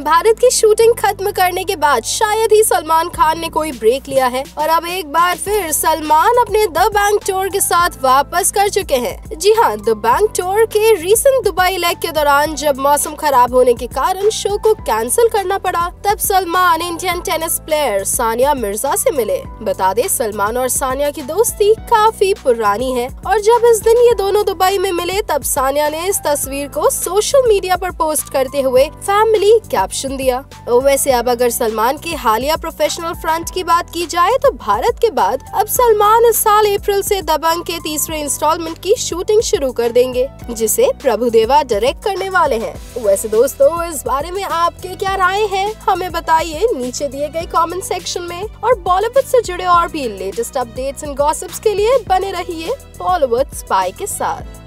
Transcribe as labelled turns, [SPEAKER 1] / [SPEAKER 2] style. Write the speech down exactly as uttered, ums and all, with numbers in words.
[SPEAKER 1] भारत की शूटिंग खत्म करने के बाद शायद ही सलमान खान ने कोई ब्रेक लिया है और अब एक बार फिर सलमान अपने द बैंक टूर के साथ वापस कर चुके हैं। जी हाँ, द बैंक टूर के रीसेंट दुबई लेग के दौरान जब मौसम खराब होने के कारण शो को कैंसिल करना पड़ा, तब Salman Indian tennis player Sania Mirza से मिले। बता दे, सलमान और सानिया की दोस्ती काफी पुरानी है और जब इस दिन ये दोनों दुबई में मिले तब सानिया ने इस तस्वीर को सोशल मीडिया पर पोस्ट करते हुए फैमिली कैप्शन दिया। वैसे अब अगर सलमान के हालिया प्रोफेशनल फ्रंट की बात की जाए तो भारत के बाद अब सलमान इस साल अप्रैल से दबंग के तीसरे इंस्टॉलमेंट की शूटिंग शुरू कर देंगे, जिसे प्रभुदेवा डायरेक्ट करने वाले हैं। वैसे दोस्तों, इस बारे में आपके क्या राय है, हमें बताइए नीचे दिए गए कमेंट सेक्शन में। और बॉलीवुड से जुड़े और भी लेटेस्ट अपडेट्स एंड गॉसिप्स के लिए बने रहिए बॉलीवुड स्पाई के साथ।